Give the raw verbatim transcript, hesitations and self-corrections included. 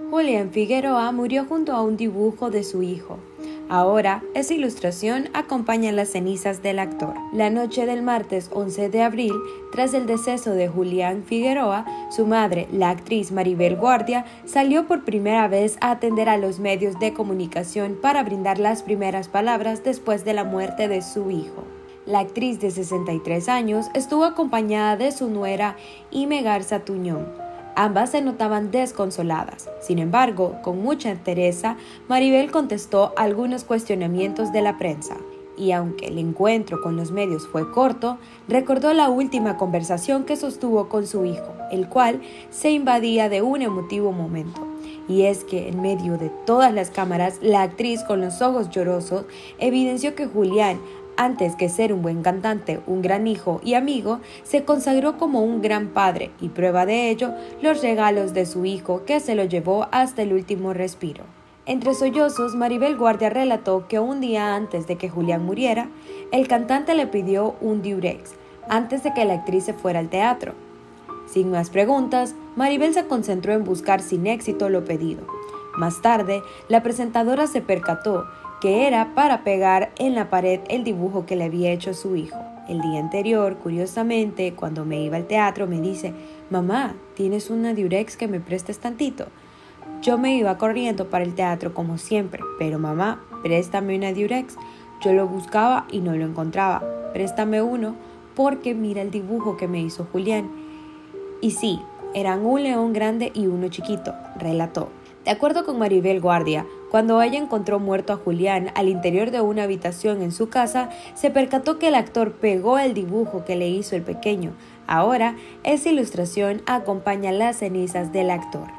Julián Figueroa murió junto a un dibujo de su hijo. Ahora, esa ilustración acompaña las cenizas del actor. La noche del martes once de abril, tras el deceso de Julián Figueroa, su madre, la actriz Maribel Guardia, salió por primera vez a atender a los medios de comunicación para brindar las primeras palabras después de la muerte de su hijo. La actriz de sesenta y tres años estuvo acompañada de su nuera Ime Garza Tuñón. Ambas se notaban desconsoladas. Sin embargo, con mucha entereza, Maribel contestó algunos cuestionamientos de la prensa. Y aunque el encuentro con los medios fue corto, recordó la última conversación que sostuvo con su hijo, el cual se invadía de un emotivo momento. Y es que en medio de todas las cámaras, la actriz con los ojos llorosos evidenció que Julián, antes que ser un buen cantante, un gran hijo y amigo, se consagró como un gran padre, y prueba de ello, los regalos de su hijo, que se lo llevó hasta el último respiro. Entre sollozos, Maribel Guardia relató que un día antes de que Julián muriera, el cantante le pidió un diurex, antes de que la actriz se fuera al teatro. Sin más preguntas, Maribel se concentró en buscar sin éxito lo pedido. Más tarde, la presentadora se percató que era para pegar en la pared el dibujo que le había hecho su hijo. El día anterior, curiosamente, cuando me iba al teatro, me dice: «Mamá, ¿tienes una diurex que me prestes tantito?». Yo me iba corriendo para el teatro como siempre, pero mamá, préstame una diurex. Yo lo buscaba y no lo encontraba. Préstame uno porque mira el dibujo que me hizo Julián. Y sí, eran un león grande y uno chiquito, relató. De acuerdo con Maribel Guardia, cuando ella encontró muerto a Julián al interior de una habitación en su casa, se percató que el actor pegó el dibujo que le hizo el pequeño. Ahora, esa ilustración acompaña las cenizas del actor.